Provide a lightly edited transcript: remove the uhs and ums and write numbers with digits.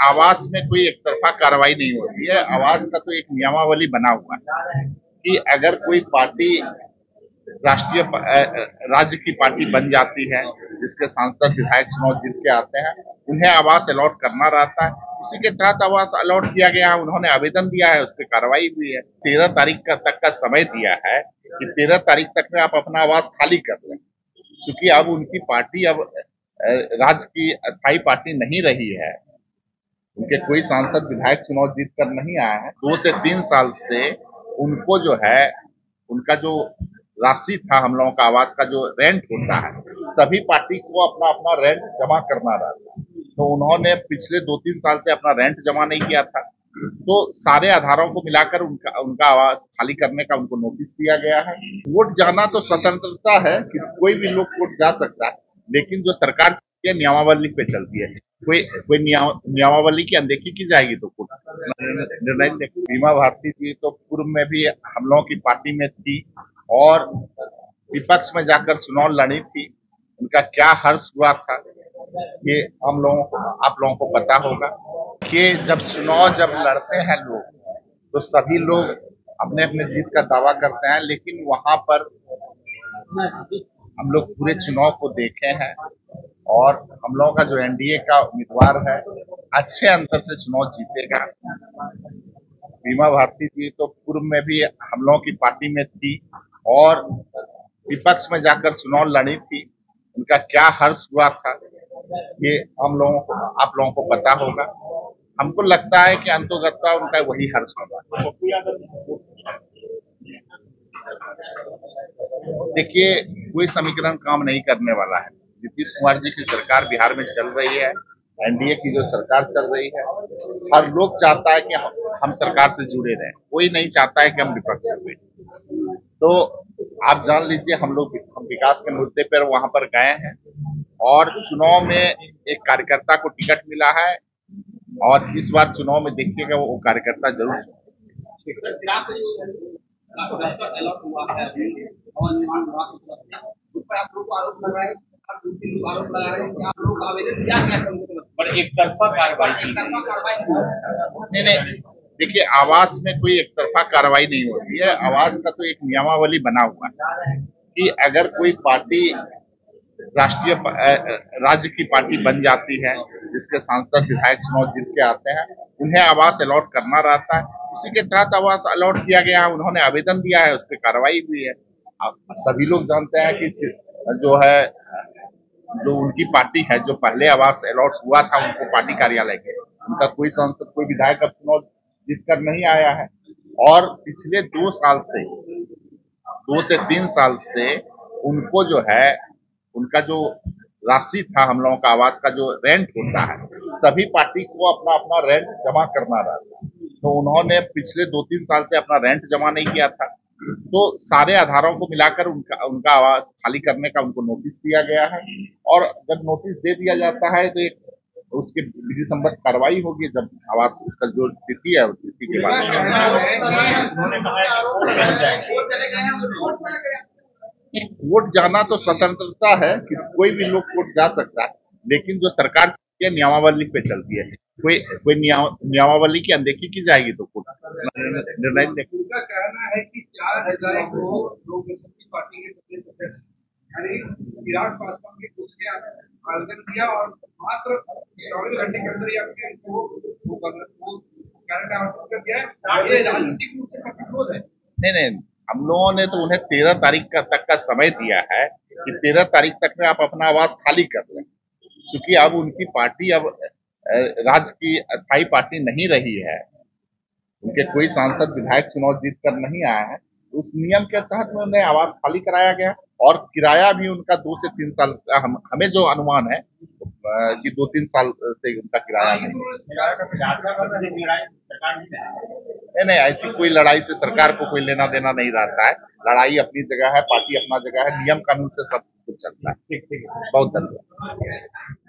आवास में कोई एक तरफा कार्रवाई नहीं होती है। आवास का तो एक नियमावली बना हुआ है कि अगर कोई पार्टी राष्ट्रीय राज्य की पार्टी बन जाती है, जिसके सांसद विधायक चुनाव जीत के आते हैं, उन्हें आवास अलॉट करना रहता है। उसी के तहत आवास अलॉट किया गया है। उन्होंने आवेदन दिया है, उस पर कार्रवाई हुई है। 13 तारीख तक का समय दिया है कि 13 तारीख तक में आप अपना आवास खाली कर लें। चूंकि अब उनकी पार्टी अब राज्य की अस्थायी पार्टी नहीं रही है, उनके कोई सांसद विधायक चुनाव जीत कर नहीं आए हैं। 2 से 3 साल से उनको जो है उनका जो राशि था, हम लोगों का आवास का जो रेंट होता है, सभी पार्टी को अपना अपना रेंट जमा करना रहता है। तो उन्होंने पिछले 2-3 साल से अपना रेंट जमा नहीं किया था। तो सारे आधारों को मिलाकर उनका आवास खाली करने का उनको नोटिस दिया गया है। वोट जाना तो स्वतंत्रता है कि कोई भी लोग वोट जा सकता है, लेकिन जो सरकार के नियमावली पे चलती है, कोई नियमावली की अनदेखी की जाएगी तो निर्णय लेगी। बीमा भारती जी तो पूर्व में भी हम लोगों की पार्टी में थी और विपक्ष में जाकर चुनाव लड़ी थी। उनका क्या हर्ष हुआ था ये आप लोगों को पता होगा कि जब लड़ते हैं लोग, तो सभी लोग अपने अपने जीत का दावा करते हैं, लेकिन वहां पर हम लोग पूरे चुनाव को देखे हैं और हम लोगों का जो एनडीए का उम्मीदवार है, अच्छे अंतर से चुनाव जीतेगा। बीमा भारती जी तो पूर्व में भी हम लोगों की पार्टी में थी और विपक्ष में जाकर चुनाव लड़ी थी। उनका क्या हर्ष हुआ था ये आप लोगों को पता होगा। हमको लगता है कि अंतोगत्वा उनका वही हर्ष होगा। देखिए, कोई समीकरण काम नहीं करने वाला है। नीतीश कुमार जी की सरकार बिहार में चल रही है, एनडीए की जो सरकार चल रही है, हर लोग चाहता है कि हम सरकार से जुड़े रहें। कोई नहीं चाहता है कि हम विपक्ष में बैठे। तो आप जान लीजिए, हम विकास के मुद्दे पर वहां पर गए हैं और चुनाव में एक कार्यकर्ता को टिकट मिला है और इस बार चुनाव में देखिएगा वो कार्यकर्ता जरूर एक तरफा कार्रवाई नहीं। देखिए, आवास में कोई एक तरफा कार्रवाई नहीं होती है। आवास का तो एक नियमावली बना हुआ है कि अगर कोई पार्टी राष्ट्रीय राज्य की पार्टी बन जाती है, जिसके सांसद विधायक चुनाव जीत के आते हैं, उन्हें आवास अलॉट करना रहता है। उसी के तहत आवास अलॉट किया गया है। उन्होंने आवेदन दिया है, उस पर कार्रवाई हुई है। सभी लोग जानते हैं कि जो उनकी पार्टी है, जो पहले आवास अलॉट हुआ था उनको पार्टी कार्यालय के, उनका कोई सांसद कोई विधायक अब चुनाव जीत कर नहीं आया है और पिछले 2 से 3 साल से उनको जो है उनका जो राशि था, हम लोगों का आवास का जो रेंट होता है, सभी पार्टी को अपना अपना रेंट जमा करना रहता है। तो उन्होंने पिछले 2-3 साल से अपना रेंट जमा नहीं किया था। तो सारे आधारों को मिलाकर उनका आवास खाली करने का उनको नोटिस दिया गया है और जब नोटिस दे दिया जाता है तो एक उसके विधि सम्मत कार्रवाई होगी। जब आवास उसका जो तिथि है, उस तिथि के बाद वोट जाना तो स्वतंत्रता है कि कोई भी लोग वोट जा सकता है, लेकिन जो सरकार के नियमावली पे चलती है, कोई नियमावली की अनदेखी की जाएगी तो निर्णय लेगी। उनका कहना है कि 4 जुलाई को लोक जनशक्ति पार्टी के प्रदेश अध्यक्ष यानी चिराग पासवान के उसके आवेदन किया और मात्र 24 घंटे के अंदर ही अपने वो कैरेक्टर कर दिया है। ये राजनीतिक रूप से प्रतिरोध है। नहीं, हम लोगों ने तो उन्हें 13 तारीख तक का समय दिया है कि 13 तारीख तक में आप अपना आवास खाली कर लें। चूंकि अब उनकी पार्टी अब राज्य की अस्थायी पार्टी नहीं रही है, उनके कोई सांसद विधायक चुनाव जीत कर नहीं आए हैं, उस नियम के तहत में उन्हें आवास खाली कराया गया और किराया भी उनका 2 से 3 साल हमें जो अनुमान है कि 2-3 साल से उनका किराया नहीं, ऐसी कोई लड़ाई से सरकार को कोई लेना देना नहीं रहता है। लड़ाई अपनी जगह है, पार्टी अपना जगह है, नियम कानून से सब कुछ चलता है। बहुत धन्यवाद।